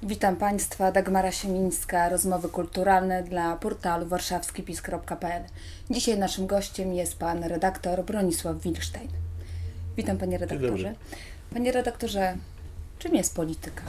Witam Państwa, Dagmara Siemińska, rozmowy kulturalne dla portalu warszawskipis.pl. Dzisiaj naszym gościem jest pan redaktor Bronisław Wilsztajn. Witam panie redaktorze. Panie redaktorze, czym jest polityka?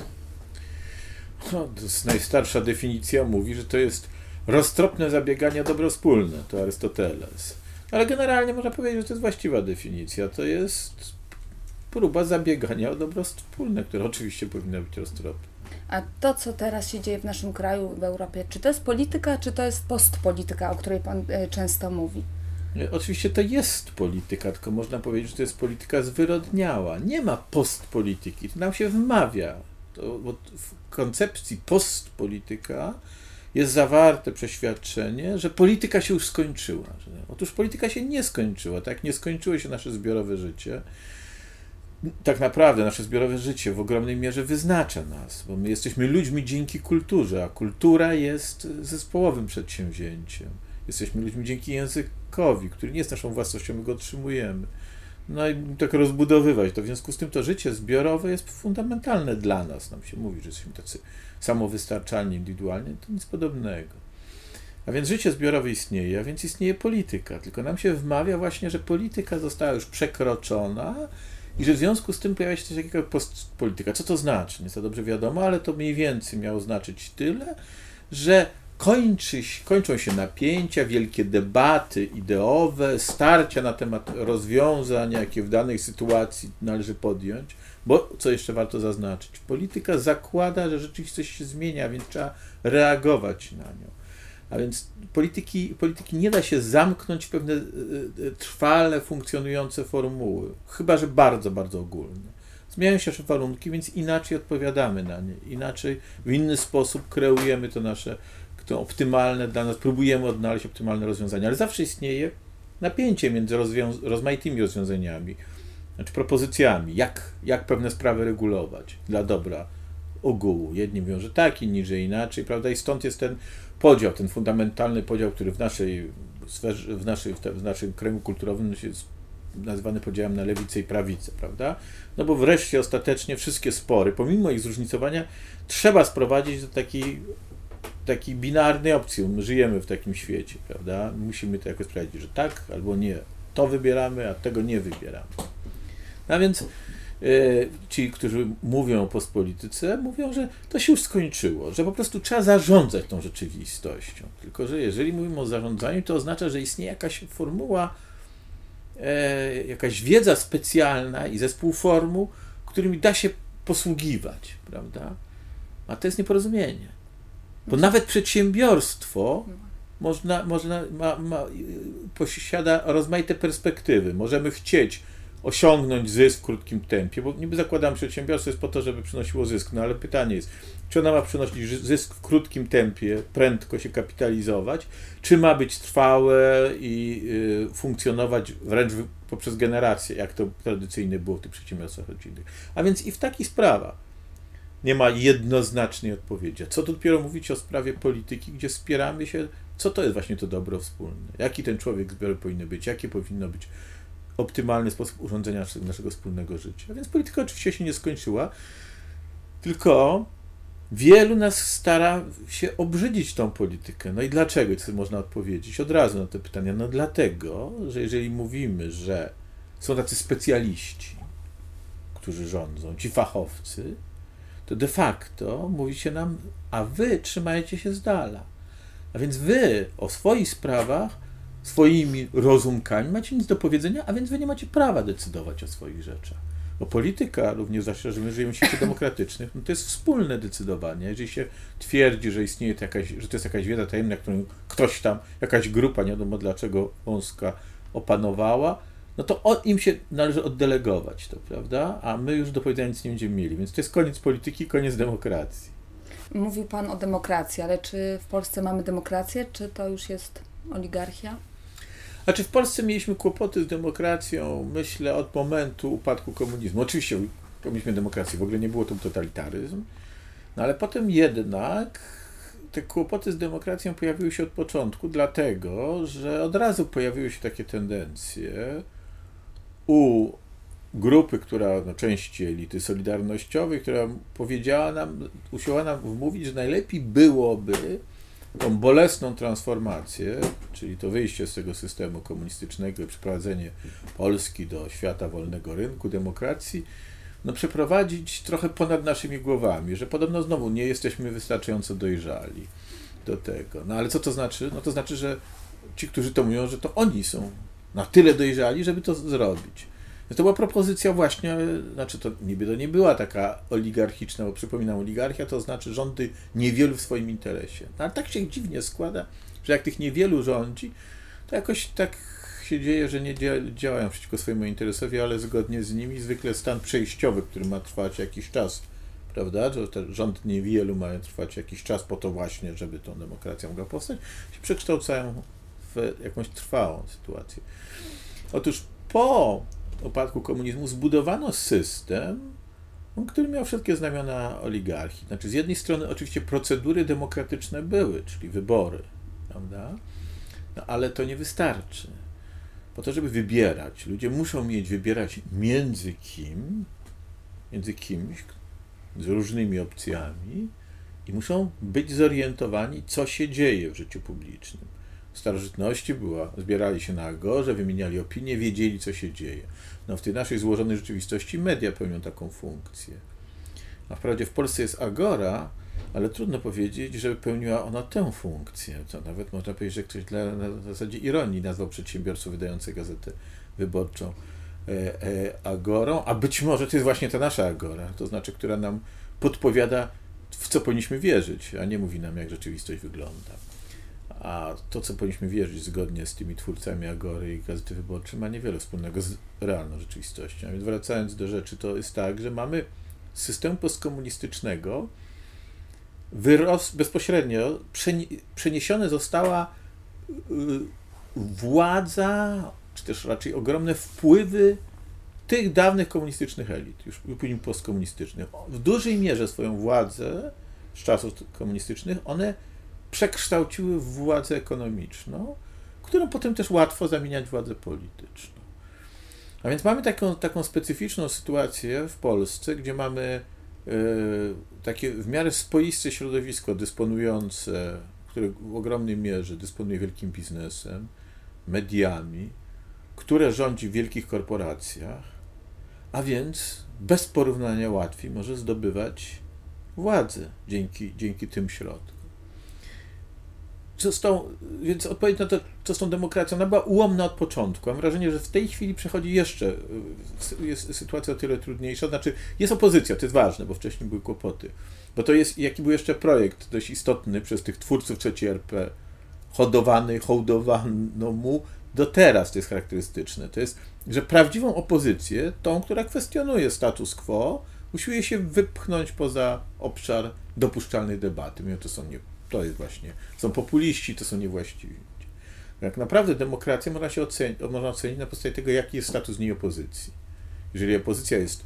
No, to jest najstarsza definicja, mówi, że to jest roztropne zabieganie o dobro wspólne, to Arystoteles. Ale generalnie można powiedzieć, że to jest właściwa definicja. To jest próba zabiegania o dobro wspólne, które oczywiście powinno być roztropne. A to, co teraz się dzieje w naszym kraju, w Europie, czy to jest polityka, czy to jest postpolityka, o której pan często mówi? Oczywiście to jest polityka, tylko można powiedzieć, że to jest polityka zwyrodniała. Nie ma postpolityki, to nam się wmawia. Bo w koncepcji postpolityka jest zawarte przeświadczenie, że polityka się już skończyła. Otóż polityka się nie skończyła, tak nie skończyło się nasze zbiorowe życie. Tak naprawdę nasze zbiorowe życie w ogromnej mierze wyznacza nas, bo my jesteśmy ludźmi dzięki kulturze, a kultura jest zespołowym przedsięwzięciem. Jesteśmy ludźmi dzięki językowi, który nie jest naszą własnością, my go otrzymujemy. No i tak rozbudowywać to. W związku z tym to życie zbiorowe jest fundamentalne dla nas. Nam się mówi, że jesteśmy tacy samowystarczalni, indywidualni, to nic podobnego. A więc życie zbiorowe istnieje, a więc istnieje polityka. Tylko nam się wmawia właśnie, że polityka została już przekroczona i że w związku z tym pojawia się coś takiego jak postpolityka. Co to znaczy? Nie za dobrze wiadomo, ale to mniej więcej miało znaczyć tyle, że kończą się napięcia, wielkie debaty ideowe, starcia na temat rozwiązań, jakie w danej sytuacji należy podjąć, bo, co jeszcze warto zaznaczyć, polityka zakłada, że rzeczywistość się zmienia, więc trzeba reagować na nią. A więc polityki nie da się zamknąć w pewne trwale funkcjonujące formuły, chyba że bardzo, bardzo ogólne. Zmieniają się nasze warunki, więc inaczej odpowiadamy na nie, inaczej, w inny sposób kreujemy to optymalne dla nas, próbujemy odnaleźć optymalne rozwiązania, ale zawsze istnieje napięcie między rozmaitymi rozwiązaniami, znaczy propozycjami, jak pewne sprawy regulować dla dobra ogółu. Jedni mówią, że tak, inni, że inaczej, prawda? I stąd jest ten podział, ten fundamentalny podział, który w naszym kręgu kulturowym jest nazywany podziałem na lewicę i prawicę, prawda? No bo wreszcie ostatecznie wszystkie spory, pomimo ich zróżnicowania, trzeba sprowadzić do takiej binarnej opcji. My żyjemy w takim świecie, prawda? Musimy to jakoś sprawdzić, że tak albo nie. To wybieramy, a tego nie wybieramy. A więc ci, którzy mówią o postpolityce, mówią, że to się już skończyło, że po prostu trzeba zarządzać tą rzeczywistością. Tylko że jeżeli mówimy o zarządzaniu, to oznacza, że istnieje jakaś formuła, jakaś wiedza specjalna i zespół formuł, którymi da się posługiwać, prawda? A to jest nieporozumienie. Bo nawet przedsiębiorstwo posiada rozmaite perspektywy. Możemy chcieć osiągnąć zysk w krótkim tempie, bo niby zakładam, przedsiębiorstwo jest po to, żeby przynosiło zysk, no ale pytanie jest, czy ona ma przynosić zysk w krótkim tempie, prędko się kapitalizować, czy ma być trwałe i funkcjonować wręcz poprzez generacje, jak to tradycyjnie było w tych przedsiębiorstwach rodzinnych. A więc i w takich sprawach nie ma jednoznacznej odpowiedzi. Co tu dopiero mówić o sprawie polityki, gdzie spieramy się, co to jest właśnie to dobro wspólne, jaki ten człowiek zbiory powinien być, jakie powinno być optymalny sposób urządzenia naszego wspólnego życia. A więc polityka oczywiście się nie skończyła, tylko wielu nas stara się obrzydzić tą politykę. No i dlaczego? Co można odpowiedzieć od razu na te pytania? No dlatego, że jeżeli mówimy, że są tacy specjaliści, którzy rządzą, ci fachowcy, to de facto mówi się nam, a wy trzymajcie się z dala. A więc wy o swoich sprawach, swoimi rozumkami macie nic do powiedzenia, a więc wy nie macie prawa decydować o swoich rzeczach. Bo polityka, również zwłaszcza, że my żyjemy w świecie demokratycznych, no to jest wspólne decydowanie. Jeżeli się twierdzi, że istnieje że to jest jakaś wiedza tajemna, którą ktoś tam, jakaś grupa, nie wiadomo dlaczego wąska, opanowała, no to im się należy oddelegować to, prawda? A my już do powiedzenia nic nie będziemy mieli. Więc to jest koniec polityki, koniec demokracji. Mówił pan o demokracji, ale czy w Polsce mamy demokrację, czy to już jest oligarchia? Znaczy w Polsce mieliśmy kłopoty z demokracją, myślę, od momentu upadku komunizmu. Oczywiście mieliśmy demokrację, w ogóle nie było to totalitaryzm, no ale potem jednak te kłopoty z demokracją pojawiły się od początku, dlatego, że od razu pojawiły się takie tendencje u grupy, części elity solidarnościowej, która usiłowała nam wmówić, że najlepiej byłoby tą bolesną transformację, czyli to wyjście z tego systemu komunistycznego i przeprowadzenie Polski do świata wolnego rynku, demokracji, przeprowadzić trochę ponad naszymi głowami, że podobno znowu nie jesteśmy wystarczająco dojrzali do tego. Ale co to znaczy? To znaczy, że ci, którzy to mówią, że to oni są na tyle dojrzali, żeby to zrobić. To była propozycja właśnie, to nie była taka oligarchiczna, bo przypominam, oligarchia to znaczy rządy niewielu w swoim interesie. Ale tak się dziwnie składa, że jak tych niewielu rządzi, to jakoś tak się dzieje, że nie działają przeciwko swojemu interesowi, ale zgodnie z nimi zwykle stan przejściowy, który ma trwać jakiś czas, prawda, że te rządy niewielu mają trwać jakiś czas po to właśnie, żeby tą demokracja mogła powstać, się przekształcają w jakąś trwałą sytuację. Otóż po upadku komunizmu zbudowano system, który miał wszelkie znamiona oligarchii. Z jednej strony oczywiście procedury demokratyczne były, czyli wybory, prawda? Ale to nie wystarczy. Po to, żeby wybierać, ludzie muszą wybierać między kimś, z różnymi opcjami i muszą być zorientowani, co się dzieje w życiu publicznym. W starożytności zbierali się na agorze, wymieniali opinie, wiedzieli, co się dzieje. W tej naszej złożonej rzeczywistości media pełnią taką funkcję. Wprawdzie w Polsce jest agora, ale trudno powiedzieć, żeby pełniła ona tę funkcję. To nawet można powiedzieć, że ktoś na zasadzie ironii nazwał przedsiębiorców wydających gazetę wyborczą agorą, a być może to jest właśnie ta nasza agora, to znaczy, która nam podpowiada, w co powinniśmy wierzyć, a nie mówi nam, jak rzeczywistość wygląda. A to, co powinniśmy wierzyć zgodnie z tymi twórcami Agory i Gazety Wyborczej, ma niewiele wspólnego z realną rzeczywistością. A więc wracając do rzeczy, to jest tak, że mamy system postkomunistycznego, bezpośrednio przeniesiona została władza, czy też raczej ogromne wpływy tych dawnych komunistycznych elit, już później postkomunistycznych. W dużej mierze swoją władzę z czasów komunistycznych one przekształciły w władzę ekonomiczną, którą potem też łatwo zamieniać w władzę polityczną. A więc mamy taką specyficzną sytuację w Polsce, gdzie mamy takie w miarę swoiste środowisko dysponujące, które w ogromnej mierze dysponuje wielkim biznesem, mediami, które rządzi w wielkich korporacjach, a więc bez porównania łatwiej może zdobywać władzę dzięki tym środkom. Więc odpowiedź na to, co z tą demokracją, ona była ułomna od początku. Mam wrażenie, że w tej chwili przechodzi jest sytuacja o tyle trudniejsza. Znaczy, jest opozycja, to jest ważne, bo wcześniej były kłopoty. Bo to jest, jaki był jeszcze projekt dość istotny przez tych twórców III RP, hołdowano mu do teraz, to jest charakterystyczne. To jest, że prawdziwą opozycję, tą, która kwestionuje status quo, usiłuje się wypchnąć poza obszar dopuszczalnej debaty. To jest właśnie, są populiści, to są niewłaściwi. Tak naprawdę demokrację można ocenić na podstawie tego, jaki jest status niej opozycji. Jeżeli opozycja jest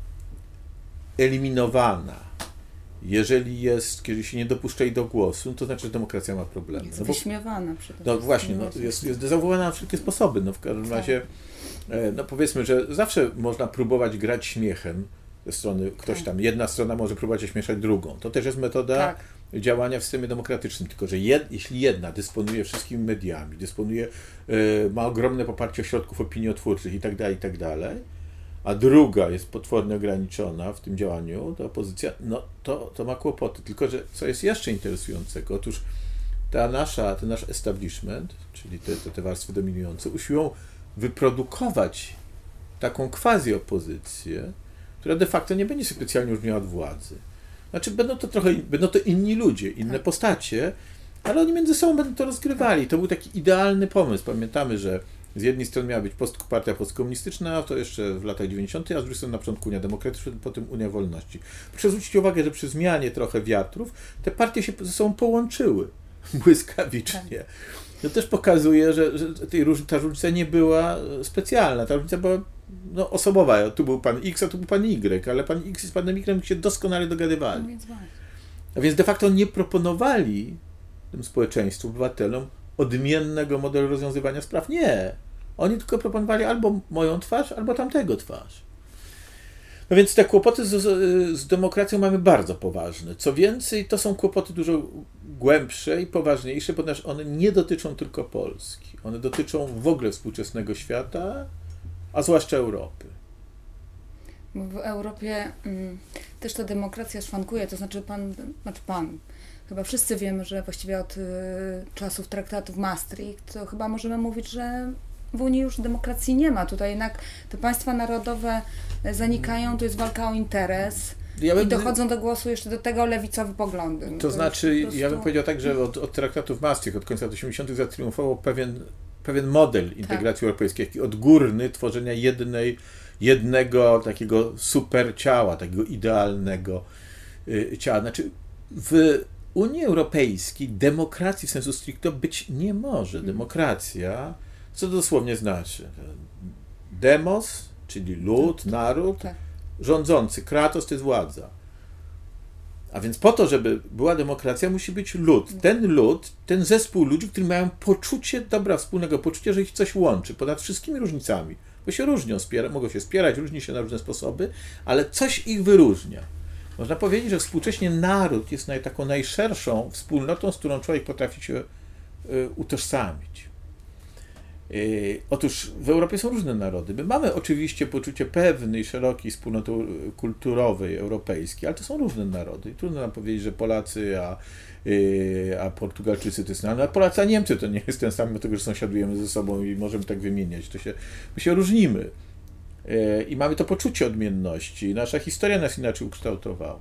eliminowana, jeżeli się nie dopuszcza jej do głosu, to znaczy, że demokracja ma problemy. Jest wyśmiewana przede wszystkim. No właśnie, jest dezawuowana na wszelkie sposoby. W każdym razie, powiedzmy, że zawsze można próbować grać śmiechem ze strony ktoś tam. Jedna strona może próbować ośmieszać drugą. To też jest metoda działania w systemie demokratycznym, tylko że jeśli jedna dysponuje wszystkimi mediami, ma ogromne poparcie ośrodków opiniotwórczych i tak dalej, a druga jest potwornie ograniczona w tym działaniu, to opozycja, to ma kłopoty. Tylko że co jest jeszcze interesującego, otóż ten nasz establishment, czyli te warstwy dominujące, usiłują wyprodukować taką quasi-opozycję, która de facto nie będzie się specjalnie różniła od władzy. Znaczy, będą to inni ludzie, inne postacie, ale oni między sobą będą to rozgrywali. To był taki idealny pomysł. Pamiętamy, że z jednej strony miała być partia postkomunistyczna, to jeszcze w latach 90., a z drugiej strony na początku Unia Demokratyczna, potem Unia Wolności. Proszę zwrócić uwagę, że przy zmianie trochę wiatrów te partie się ze sobą połączyły błyskawicznie. To też pokazuje, że ta różnica nie była specjalna. Ta różnica była osobowa. Tu był pan X, a tu był pan Y, ale pan X z panem Y się doskonale dogadywali. A więc de facto nie proponowali tym społeczeństwu, obywatelom odmiennego modelu rozwiązywania spraw. Nie. Oni tylko proponowali albo moją twarz, albo tamtego twarz. No więc te kłopoty z demokracją mamy bardzo poważne. Co więcej, to są kłopoty dużo głębsze i poważniejsze, ponieważ one nie dotyczą tylko Polski. One dotyczą w ogóle współczesnego świata, a zwłaszcza Europy. W Europie też ta demokracja szwankuje, to znaczy pan, chyba wszyscy wiemy, że właściwie od czasów traktatów Maastricht, to chyba możemy mówić, że w Unii już demokracji nie ma. Tutaj jednak te państwa narodowe zanikają, to jest walka o interes i dochodzą do głosu jeszcze do tego lewicowe poglądy. To znaczy, ja bym powiedział tak, że od traktatów Maastricht, od końca lat 80. zatriumfował pewien model integracji europejskiej, taki odgórny, tworzenia jednego takiego super ciała, takiego idealnego ciała. Znaczy, w Unii Europejskiej demokracji w sensu stricto być nie może. Demokracja, co to dosłownie znaczy? Demos, czyli lud, naród, rządzący, kratos to jest władza. A więc po to, żeby była demokracja, musi być lud. Ten zespół ludzi, którzy mają poczucie dobra wspólnego, poczucie, że ich coś łączy, ponad wszystkimi różnicami. Bo się różnią, mogą się spierać, różni się na różne sposoby, ale coś ich wyróżnia. Można powiedzieć, że współcześnie naród jest taką najszerszą wspólnotą, z którą człowiek potrafi się utożsamić. Otóż w Europie są różne narody. My mamy oczywiście poczucie pewnej, szerokiej wspólnoty kulturowej, europejskiej, ale to są różne narody. I trudno nam powiedzieć, że Polacy, a Portugalczycy to jest a Polacy, a Niemcy to nie jest ten sam, dlatego że sąsiadujemy ze sobą i możemy tak wymieniać. My się różnimy. I mamy to poczucie odmienności. Nasza historia nas inaczej ukształtowała.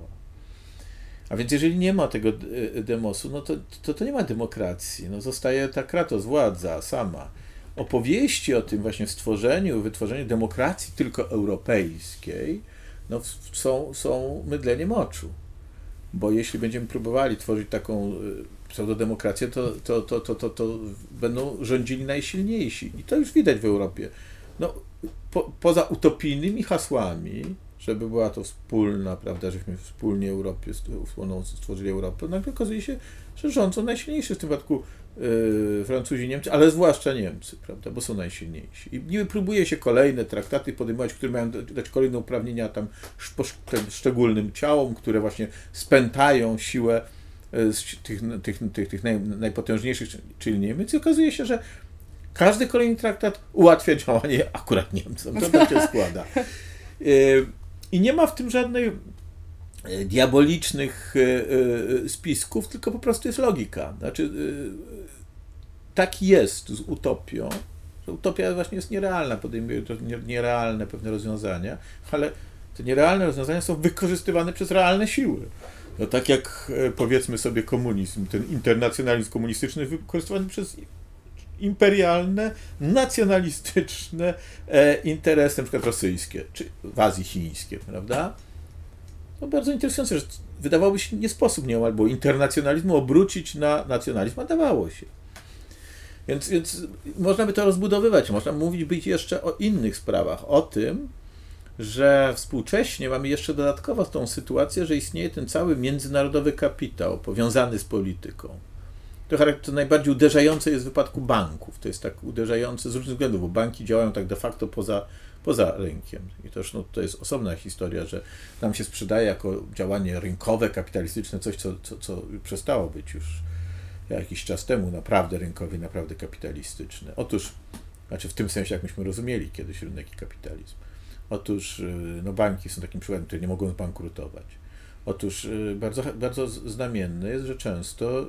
A więc jeżeli nie ma tego demosu, no to nie ma demokracji. No zostaje ta kratos, władza sama. Opowieści o tym właśnie wytworzeniu demokracji tylko europejskiej, no są mydleniem oczu. Bo jeśli będziemy próbowali tworzyć taką pseudodemokrację, to będą rządzili najsilniejsi. I to już widać w Europie. No, poza utopijnymi hasłami, żeby była to wspólna, prawda, żeśmy wspólnie stworzyli Europę, nagle okazuje się, że rządzą najsilniejsi, w tym wypadku Francuzi, Niemcy, ale zwłaszcza Niemcy, prawda, bo są najsilniejsi. I niby próbuje się kolejne traktaty podejmować, które mają dać kolejne uprawnienia tym szczególnym ciałom, które właśnie spętają siłę tych najpotężniejszych, czyli Niemiec. I okazuje się, że każdy kolejny traktat ułatwia działanie akurat Niemcom. To tak się składa. I nie ma w tym żadnych diabolicznych spisków, tylko po prostu jest logika. Znaczy, tak jest z utopią, że utopia właśnie jest nierealna, podejmuje to nierealne pewne rozwiązania, ale te nierealne rozwiązania są wykorzystywane przez realne siły. No tak jak powiedzmy sobie komunizm, ten internacjonalizm komunistyczny wykorzystywany przez imperialne, nacjonalistyczne interesy, na przykład rosyjskie, czy w Azji chińskie, prawda? To bardzo interesujące, że wydawałoby się nie sposób nieomal było internacjonalizmu obrócić na nacjonalizm, a dawało się. Więc można by to rozbudowywać, można być jeszcze o innych sprawach, o tym, że współcześnie mamy jeszcze dodatkowo tą sytuację, że istnieje ten cały międzynarodowy kapitał powiązany z polityką. To najbardziej uderzające jest w wypadku banków. To jest tak uderzające z różnych względów, bo banki działają tak de facto poza rynkiem. I też to jest osobna historia, że nam się sprzedaje jako działanie rynkowe, kapitalistyczne, coś, co przestało być już jakiś czas temu naprawdę rynkowe, naprawdę kapitalistyczne. Otóż, znaczy w tym sensie, jak myśmy rozumieli kiedyś rynek i kapitalizm. Otóż banki są takim przykładem, które nie mogą zbankrutować. Otóż bardzo znamienne jest, że często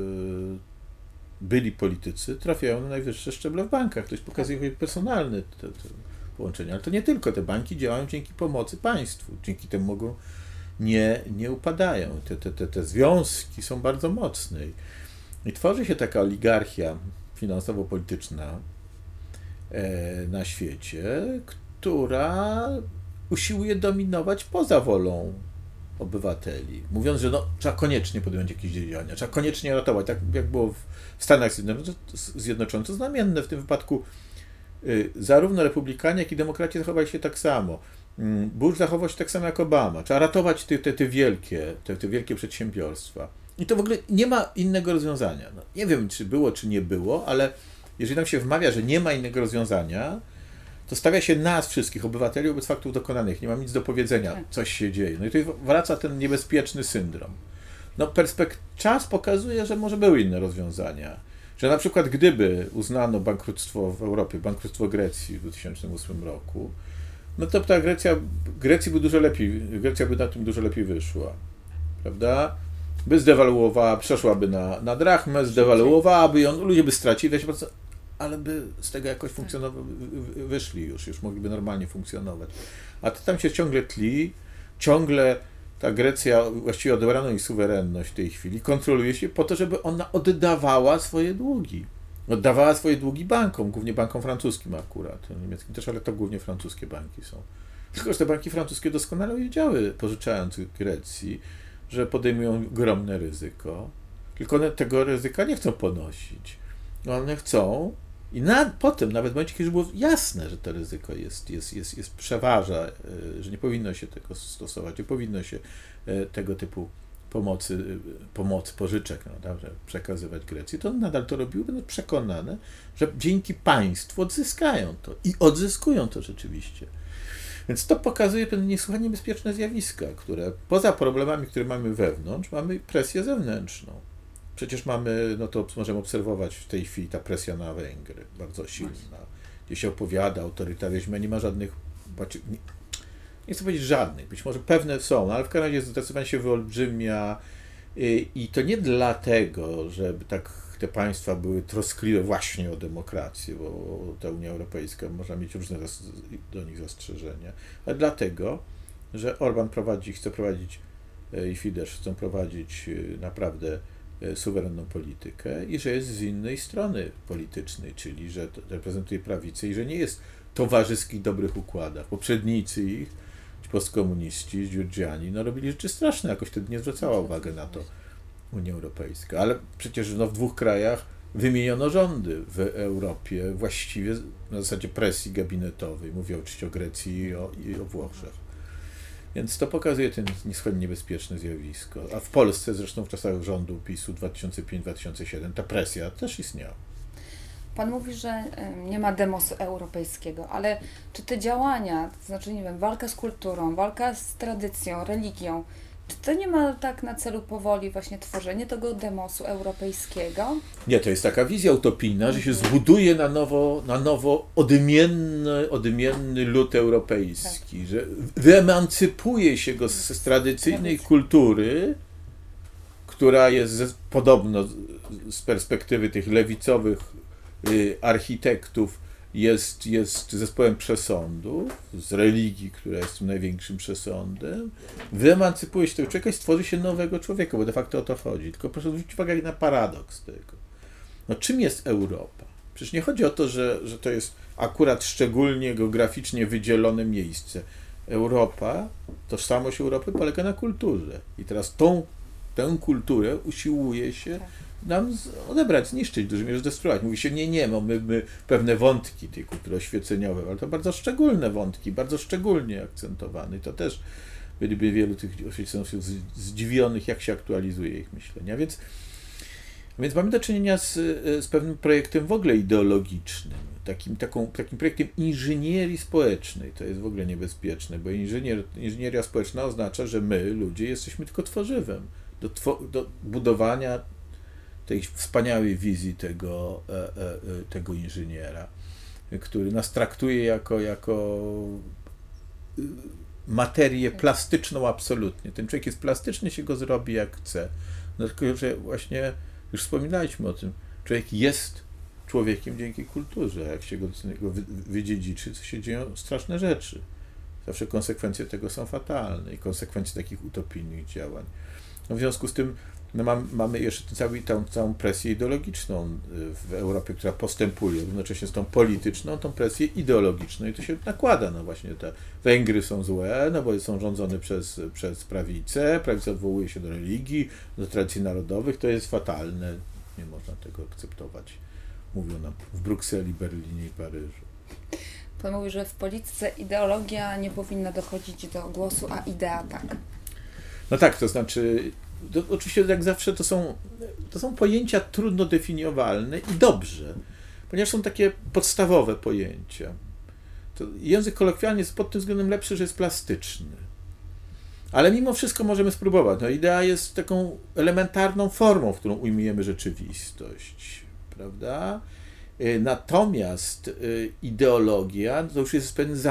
byli politycy trafiają na najwyższe szczeble w bankach. To jest pokazuje personalne te połączenia. Ale to nie tylko. Te banki działają dzięki pomocy państwu. Dzięki temu nie upadają. Te związki są bardzo mocne. I tworzy się taka oligarchia finansowo-polityczna na świecie, która usiłuje dominować poza wolą obywateli, mówiąc, że trzeba koniecznie podjąć jakieś działania, trzeba koniecznie ratować, tak jak było w Stanach Zjednoczonych. To znamienne w tym wypadku zarówno republikanie, jak i demokraci zachowali się tak samo. Bush zachował się tak samo jak Obama. Trzeba ratować te wielkie przedsiębiorstwa. I to w ogóle nie ma innego rozwiązania. Nie wiem, czy było, czy nie było, ale jeżeli nam się wmawia, że nie ma innego rozwiązania, to stawia się nas wszystkich, obywateli, wobec faktów dokonanych. Nie mam nic do powiedzenia, coś się dzieje. No i tutaj wraca ten niebezpieczny syndrom. No czas pokazuje, że może były inne rozwiązania. Że na przykład gdyby uznano bankructwo w Europie, bankructwo Grecji w 2008 roku, no to ta Grecja by na tym dużo lepiej wyszła. Prawda? By zdewaluowała, przeszłaby na drachmę, zdewaluowałaby ją, ludzie by stracili 20%, ale by z tego jakoś wyszli już mogliby normalnie funkcjonować. A to tam się ciągle tli, ciągle ta Grecja, właściwie odebrano jej suwerenność w tej chwili, kontroluje się po to, żeby ona oddawała swoje długi. Oddawała swoje długi bankom, głównie bankom francuskim akurat, niemieckim też, ale to głównie francuskie banki są. Tylko że te banki francuskie doskonale wiedziały, pożyczając Grecji, że podejmują ogromne ryzyko, tylko one tego ryzyka nie chcą ponosić. One chcą i potem, nawet w momencie, kiedy było jasne, że to ryzyko przeważa, że nie powinno się tego stosować, nie powinno się tego typu pożyczek przekazywać Grecji, to nadal to robiły, będą przekonane, że dzięki państwu odzyskają to i odzyskują to rzeczywiście. Więc to pokazuje pewne niesłychanie niebezpieczne zjawiska, które poza problemami, które mamy wewnątrz, mamy presję zewnętrzną. Przecież mamy, no to możemy obserwować w tej chwili ta presja na Węgry, bardzo silna, gdzie się opowiada o autorytaryzmie, nie ma żadnych, nie chcę powiedzieć żadnych, być może pewne są, ale w każdym razie zdecydowanie się wyolbrzymia i to nie dlatego, żeby tak te państwa były troskliwe właśnie o demokrację, bo ta Unia Europejska można mieć różne do nich zastrzeżenia, ale dlatego, że Orban chce prowadzić i Fidesz chcą prowadzić naprawdę suwerenną politykę i że jest z innej strony politycznej, czyli że reprezentuje prawicę i że nie jest w towarzyskich, dobrych układach. Poprzednicy ich, ci postkomuniści, Giugiani, no robili rzeczy straszne, jakoś wtedy nie zwracała uwagi na to Unia Europejska. Ale przecież w dwóch krajach wymieniono rządy w Europie właściwie na zasadzie presji gabinetowej. Mówię oczywiście o Grecji i o Włoszech. Więc to pokazuje ten niesłychanie niebezpieczne zjawisko. A w Polsce zresztą w czasach rządu PiS-u 2005-2007 ta presja też istniała. Pan mówi, że nie ma demosu europejskiego, ale czy te działania, to znaczy, nie wiem, walka z kulturą, walka z tradycją, religią, czy to nie ma tak na celu powoli właśnie tworzenie tego demosu europejskiego? Nie, to jest taka wizja utopijna, że się zbuduje na nowo odmienny lud europejski, tak. Że wyemancypuje się go z tradycyjnej kultury, która jest podobno z perspektywy tych lewicowych architektów jest zespołem przesądu, z religii, która jest tym największym przesądem, wyemancypuje się tego człowieka i stworzy się nowego człowieka, bo de facto o to chodzi. Tylko proszę zwrócić uwagę na paradoks tego. No czym jest Europa? Przecież nie chodzi o to, że to jest akurat szczególnie geograficznie wydzielone miejsce. Europa, tożsamość Europy polega na kulturze. I teraz tę kulturę usiłuje się nam odebrać, zniszczyć, w dużej mierze zdestrować. Mówi się, nie, my pewne wątki tej kultury oświeceniowej, ale to bardzo szczególne wątki, bardzo szczególnie akcentowane. I to też byliby wielu tych oświecenowców zdziwionych, jak się aktualizuje ich myślenia. Więc mamy do czynienia z pewnym projektem w ogóle ideologicznym, takim projektem inżynierii społecznej. To jest w ogóle niebezpieczne, bo inżynieria społeczna oznacza, że my, ludzie, jesteśmy tylko tworzywem do budowania tej wspaniałej wizji tego inżyniera, który nas traktuje jako materię plastyczną absolutnie. Ten człowiek jest plastyczny, się go zrobi jak chce. No tylko, że właśnie już wspominaliśmy o tym, człowiek jest człowiekiem dzięki kulturze. Jak się go wydziedziczy, to się dzieją straszne rzeczy. Zawsze konsekwencje tego są fatalne i konsekwencje takich utopijnych działań. No w związku z tym mamy jeszcze całą presję ideologiczną w Europie, która postępuje, jednocześnie z tą polityczną, tą presję ideologiczną i to się nakłada, no właśnie te Węgry są złe, no bo są rządzone przez prawicę, prawica odwołuje się do religii, do tradycji narodowych, to jest fatalne, nie można tego akceptować, mówią nam w Brukseli, Berlinie i Paryżu. Pan mówi, że w polityce ideologia nie powinna dochodzić do głosu, a idea tak. No tak, to znaczy oczywiście jak zawsze to są pojęcia trudno definiowalne i dobrze, ponieważ są takie podstawowe pojęcia. To to język kolokwialny jest pod tym względem lepszy, że jest plastyczny. Ale mimo wszystko możemy spróbować. No, idea jest taką elementarną formą, w którą ujmujemy rzeczywistość, prawda? Natomiast ideologia to już jest pewien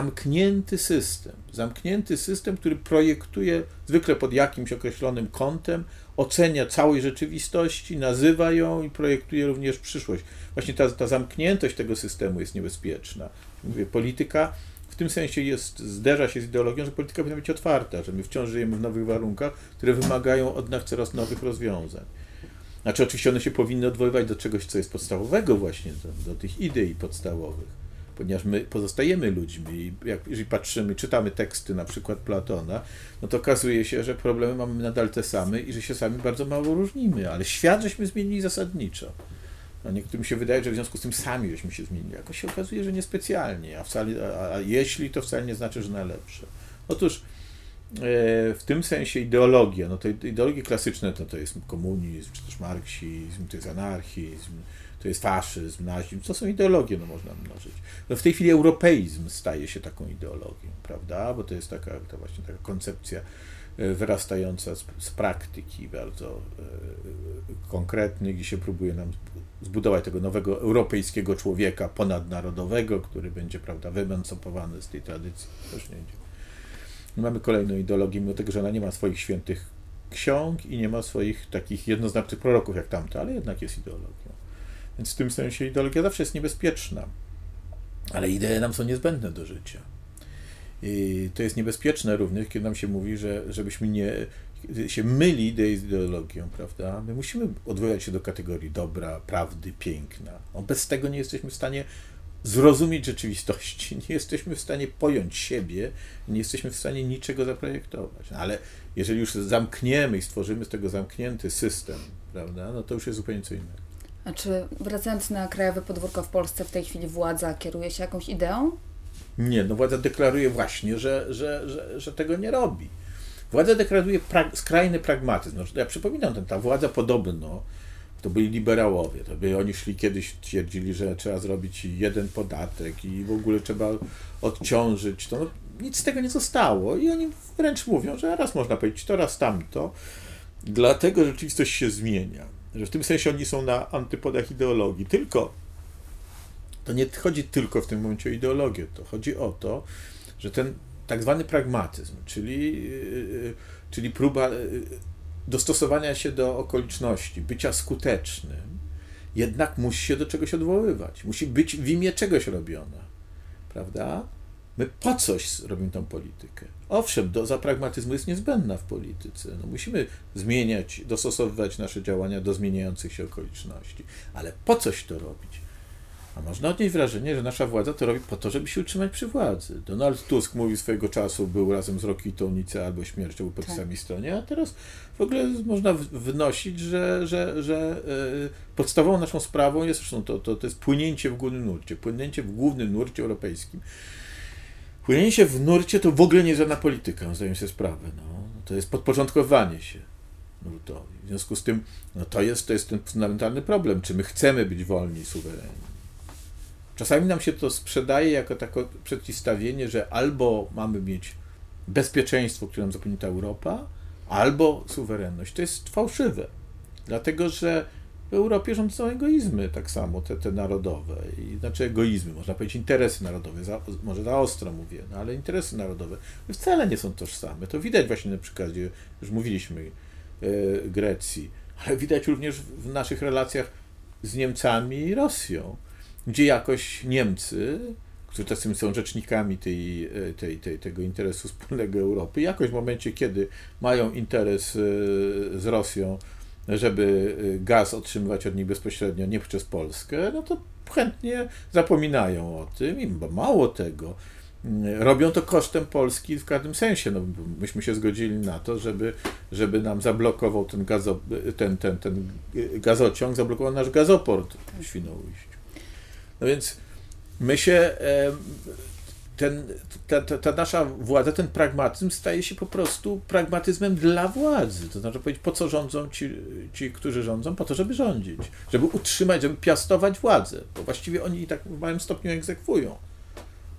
zamknięty system, który projektuje zwykle pod jakimś określonym kątem, ocenia całej rzeczywistości, nazywa ją i projektuje również przyszłość. Właśnie ta zamkniętość tego systemu jest niebezpieczna. Mówię, polityka w tym sensie zderza się z ideologią, że polityka powinna być otwarta, że my wciąż żyjemy w nowych warunkach, które wymagają od nas coraz nowych rozwiązań. Znaczy oczywiście one się powinny odwoływać do czegoś, co jest podstawowego właśnie, do tych idei podstawowych, ponieważ my pozostajemy ludźmi i jeżeli patrzymy, czytamy teksty na przykład Platona, no to okazuje się, że problemy mamy nadal te same i że się sami bardzo mało różnimy, ale świat żeśmy zmienili zasadniczo. No niektórym się wydaje, że w związku z tym sami żeśmy się zmienili. Jakoś się okazuje, że niespecjalnie, a jeśli, to wcale nie znaczy, że na lepsze. Otóż w tym sensie ideologia, no to ideologie klasyczne to jest komunizm, czy też marksizm, to jest anarchizm, to jest faszyzm, nazizm, to są ideologie, no można mnożyć. No w tej chwili europeizm staje się taką ideologią, prawda, bo to jest właśnie taka koncepcja wyrastająca z praktyki bardzo konkretnych i się próbuje nam zbudować tego nowego europejskiego człowieka ponadnarodowego, który będzie, prawda, wyemancypowany z tej tradycji. Też nie idzie. Mamy kolejną ideologię, mimo tego, że ona nie ma swoich świętych ksiąg i nie ma swoich takich jednoznacznych proroków jak tamte, ale jednak jest ideologią. Więc w tym sensie ideologia zawsze jest niebezpieczna, ale idee nam są niezbędne do życia. I to jest niebezpieczne również, kiedy nam się mówi, żebyśmy nie się myli ideę z ideologią, prawda? My musimy odwoływać się do kategorii dobra, prawdy, piękna. No, bez tego nie jesteśmy w stanie zrozumieć rzeczywistości, nie jesteśmy w stanie pojąć siebie, nie jesteśmy w stanie niczego zaprojektować. No, ale jeżeli już zamkniemy i stworzymy z tego zamknięty system, prawda, no to już jest zupełnie co innego. A czy wracając na krajowe podwórko w Polsce, w tej chwili władza kieruje się jakąś ideą? Nie, no władza deklaruje właśnie, że tego nie robi. Władza deklaruje skrajny pragmatyzm. No, ja przypominam, ta władza podobno, to byli liberałowie, oni szli kiedyś, twierdzili, że trzeba zrobić jeden podatek i w ogóle trzeba odciążyć to. No, nic z tego nie zostało i oni wręcz mówią, że raz można powiedzieć to, raz tamto. Dlatego rzeczywistość się zmienia. Że w tym sensie oni są na antypodach ideologii. Tylko to nie chodzi tylko w tym momencie o ideologię, to chodzi o to, że ten tak zwany pragmatyzm, czyli próba dostosowania się do okoliczności, bycia skutecznym, jednak musi się do czegoś odwoływać, musi być w imię czegoś robiona, prawda? My po coś robimy tą politykę. Owszem, doza pragmatyzmu jest niezbędna w polityce. No, musimy zmieniać, dostosowywać nasze działania do zmieniających się okoliczności, ale po coś to robić? A można odnieść wrażenie, że nasza władza to robi po to, żeby się utrzymać przy władzy. Donald Tusk mówił swojego czasu, był razem z Rokitą, Nice albo śmiercią, był po tej samej stronie, a teraz w ogóle można wnosić, że podstawową naszą sprawą jest zresztą to jest płynięcie w głównym nurcie europejskim. Płynięcie w nurcie to w ogóle nie jest żadna polityka, zdaję sobie sprawę. No. To jest podporządkowanie się nurtowi. W związku z tym to jest ten fundamentalny problem, czy my chcemy być wolni i suwerenni. Czasami nam się to sprzedaje jako takie przeciwstawienie, że albo mamy mieć bezpieczeństwo, które nam zapewni ta Europa, albo suwerenność. To jest fałszywe, dlatego że w Europie rządzą egoizmy tak samo, te narodowe. Znaczy egoizmy, można powiedzieć interesy narodowe, może za ostro mówię, no ale interesy narodowe wcale nie są tożsame. To widać właśnie na przykładzie, już mówiliśmy, Grecji, ale widać również w naszych relacjach z Niemcami i Rosją, gdzie jakoś Niemcy, którzy tacy są rzecznikami tego interesu wspólnego Europy, jakoś w momencie, kiedy mają interes z Rosją, żeby gaz otrzymywać od nich bezpośrednio, nie przez Polskę, no to chętnie zapominają o tym i mało tego, robią to kosztem Polski w każdym sensie. No, myśmy się zgodzili na to, żeby nam zablokował ten gazociąg, zablokował nasz gazoport w Świnoujściu. No więc my się, ta nasza władza, ten pragmatyzm staje się po prostu pragmatyzmem dla władzy. To znaczy powiedzieć, po co rządzą ci, którzy rządzą? Po to, żeby rządzić. Żeby utrzymać, żeby piastować władzę. Bo właściwie oni i tak w małym stopniu egzekwują.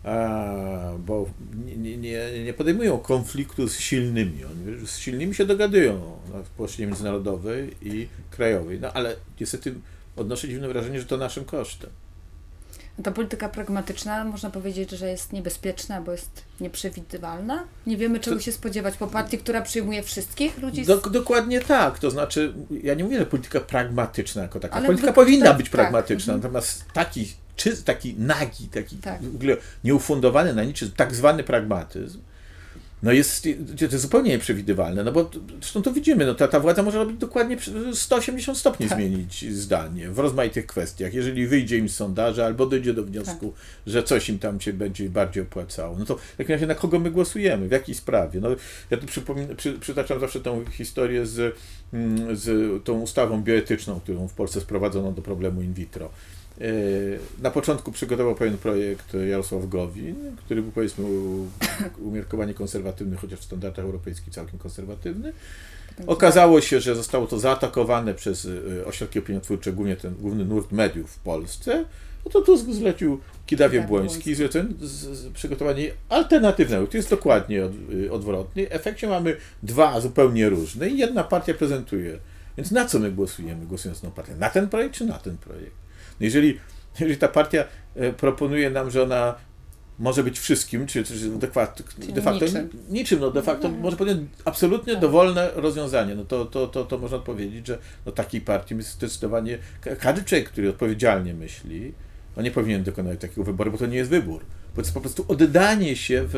bo nie podejmują konfliktu z silnymi. Oni z silnymi się dogadują na płaszczyźnie międzynarodowej i krajowej. No ale niestety odnoszę dziwne wrażenie, że to naszym kosztem. Ta polityka pragmatyczna, można powiedzieć, że jest niebezpieczna, bo jest nieprzewidywalna. Nie wiemy, czego się spodziewać po partii, która przyjmuje wszystkich ludzi. Dokładnie tak. To znaczy, ja nie mówię, że polityka pragmatyczna jako taka. Polityka powinna być pragmatyczna, natomiast taki nagi, w ogóle nieufundowany na niczym, tak zwany pragmatyzm, no jest zupełnie nieprzewidywalne, no bo zresztą to widzimy, no ta władza może robić dokładnie 180 stopni zmienić zdanie w rozmaitych kwestiach. Jeżeli wyjdzie im z sondaży albo dojdzie do wniosku, że coś im tam się będzie bardziej opłacało, no to w takim razie na kogo my głosujemy, w jakiej sprawie? No, ja tu przytaczam zawsze tą historię z tą ustawą bioetyczną, którą w Polsce sprowadzono do problemu in vitro. Na początku przygotował pewien projekt Jarosław Gowin, który był, powiedzmy, umiarkowanie konserwatywny, chociaż w standardach europejskich całkiem konserwatywny. Okazało się, że zostało to zaatakowane przez ośrodki opiniotwórcze, głównie ten główny nurt mediów w Polsce. No to Tusk zlecił Kidawie-Błoński przygotowanie alternatywnego. To jest dokładnie odwrotnie. W efekcie mamy dwa zupełnie różne i jedna partia prezentuje. Więc na co my głosujemy, głosując na partię? Na ten projekt czy na ten projekt? No jeżeli ta partia proponuje nam, że ona może być wszystkim, czy de facto niczym, no de facto może podjąć absolutnie dowolne rozwiązanie, no to można powiedzieć, że no takiej partii jest zdecydowanie każdy człowiek, który odpowiedzialnie myśli, no nie powinien dokonać takiego wyboru, bo to nie jest wybór. Bo to jest po prostu oddanie się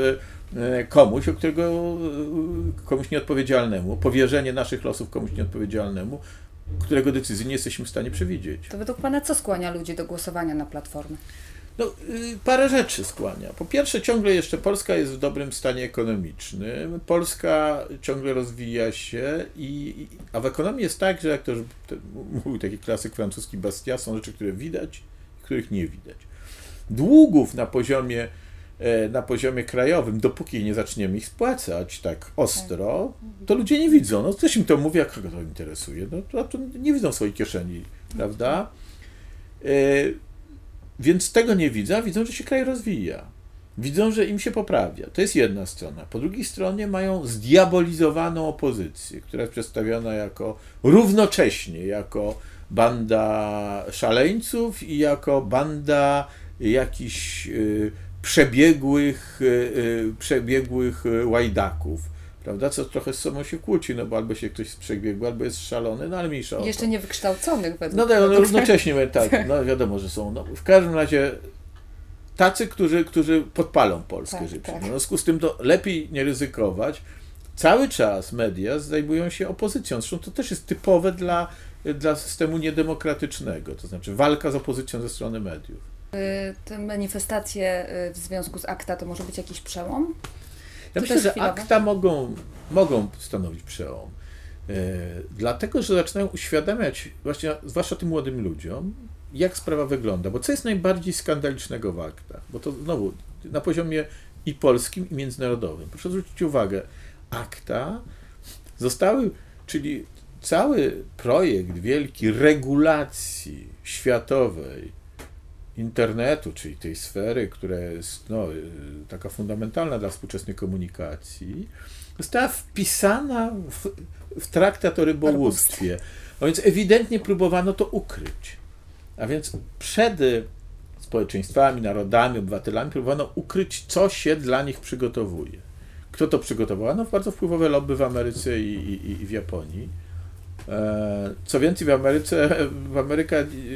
komuś nieodpowiedzialnemu, powierzenie naszych losów komuś nieodpowiedzialnemu, którego decyzji nie jesteśmy w stanie przewidzieć. To według Pana co skłania ludzi do głosowania na Platformę? No, parę rzeczy skłania. Po pierwsze, ciągle jeszcze Polska jest w dobrym stanie ekonomicznym. Polska ciągle rozwija się, a w ekonomii jest tak, że jak to mówił taki klasyk francuski Bastiat, są rzeczy, które widać, których nie widać. Długów na poziomie krajowym, dopóki nie zaczniemy ich spłacać tak ostro, to ludzie nie widzą. No, ktoś im to mówi, a kogo to interesuje? No, to nie widzą swojej kieszeni, prawda? Więc tego nie widzą, widzą, że się kraj rozwija. Widzą, że im się poprawia. To jest jedna strona. Po drugiej stronie mają zdiabolizowaną opozycję, która jest przedstawiona równocześnie jako banda szaleńców i jako banda jakichś przebiegłych łajdaków, prawda? Co trochę z sobą się kłóci, no bo albo się ktoś przebiegły, albo jest szalony, no ale mniejsza o to. Jeszcze niewykształconych według No równocześnie, tak, no wiadomo, że są. No, w każdym razie tacy, którzy podpalą polskie życie. Tak. No, w związku z tym to lepiej nie ryzykować. Cały czas media zajmują się opozycją, zresztą to też jest typowe dla systemu niedemokratycznego, to znaczy walka z opozycją ze strony mediów. Te manifestacje w związku z ACTA to może być jakiś przełom? Ja myślę, że ACTA mogą stanowić przełom. Dlatego, że zaczynają uświadamiać, właśnie, zwłaszcza tym młodym ludziom, jak sprawa wygląda. Bo co jest najbardziej skandalicznego w ACTA? Bo to znowu na poziomie i polskim, i międzynarodowym. Proszę zwrócić uwagę, ACTA czyli cały projekt wielki regulacji światowej internetu, czyli tej sfery, która jest taka fundamentalna dla współczesnej komunikacji, została wpisana w traktat o rybołówstwie. A więc ewidentnie próbowano to ukryć. A więc przed społeczeństwami, narodami, obywatelami próbowano ukryć, co się dla nich przygotowuje. Kto to przygotował? No bardzo wpływowe lobby w Ameryce i w Japonii. Co więcej, Ameryka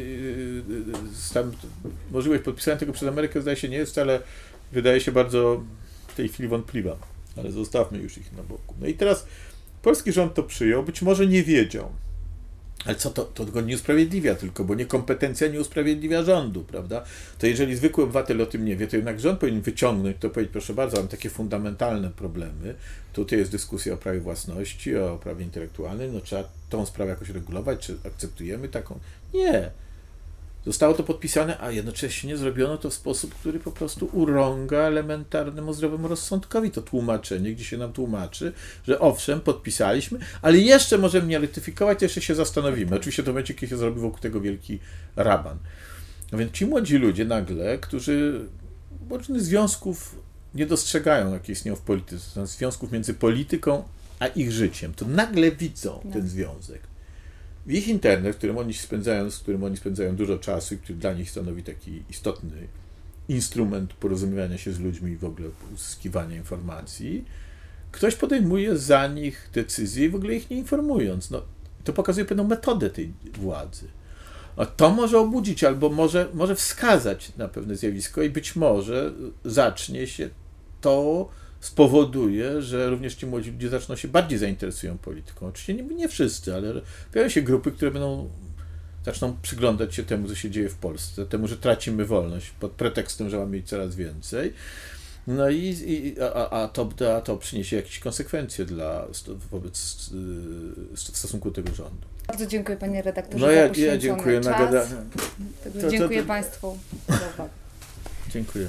tam możliwość podpisania tego przez Amerykę zdaje się nie jest wcale, wydaje się bardzo w tej chwili wątpliwa, ale zostawmy już ich na boku. No i teraz polski rząd to przyjął, być może nie wiedział, ale co to go nie usprawiedliwia tylko, bo niekompetencja nie usprawiedliwia rządu, prawda? To jeżeli zwykły obywatel o tym nie wie, to jednak rząd powinien wyciągnąć, to powiedzieć, proszę bardzo, mam takie fundamentalne problemy, tutaj jest dyskusja o prawie własności, o prawie intelektualnym, no trzeba tą sprawę jakoś regulować, czy akceptujemy taką? Nie. Zostało to podpisane, a jednocześnie zrobiono to w sposób, który po prostu urąga elementarnemu zdrowemu rozsądkowi. To tłumaczenie, gdzie się nam tłumaczy, że owszem, podpisaliśmy, ale jeszcze możemy nie ratyfikować, jeszcze się zastanowimy. Oczywiście to będzie, kiedy się zrobi wokół tego wielki raban. No więc ci młodzi ludzie nagle, którzy różnych związków nie dostrzegają, jakie istnieją w polityce. To znaczy związków między polityką a ich życiem. To nagle widzą ten związek. W ich internet, z którym oni spędzają dużo czasu i który dla nich stanowi taki istotny instrument porozumiewania się z ludźmi i w ogóle uzyskiwania informacji, ktoś podejmuje za nich decyzje i w ogóle ich nie informując. No, to pokazuje pewną metodę tej władzy. A to może obudzić albo może wskazać na pewne zjawisko i być może spowoduje, że również ci młodzi ludzie bardziej zainteresują polityką. Oczywiście nie wszyscy, ale pojawią się grupy, które zaczną przyglądać się temu, co się dzieje w Polsce, temu, że tracimy wolność pod pretekstem, że mamy jej coraz więcej. No to przyniesie jakieś konsekwencje w stosunku do tego rządu. Bardzo dziękuję, panie redaktorze, no za ja dziękuję czas. Dziękuję państwu za uwagę. Dziękuję.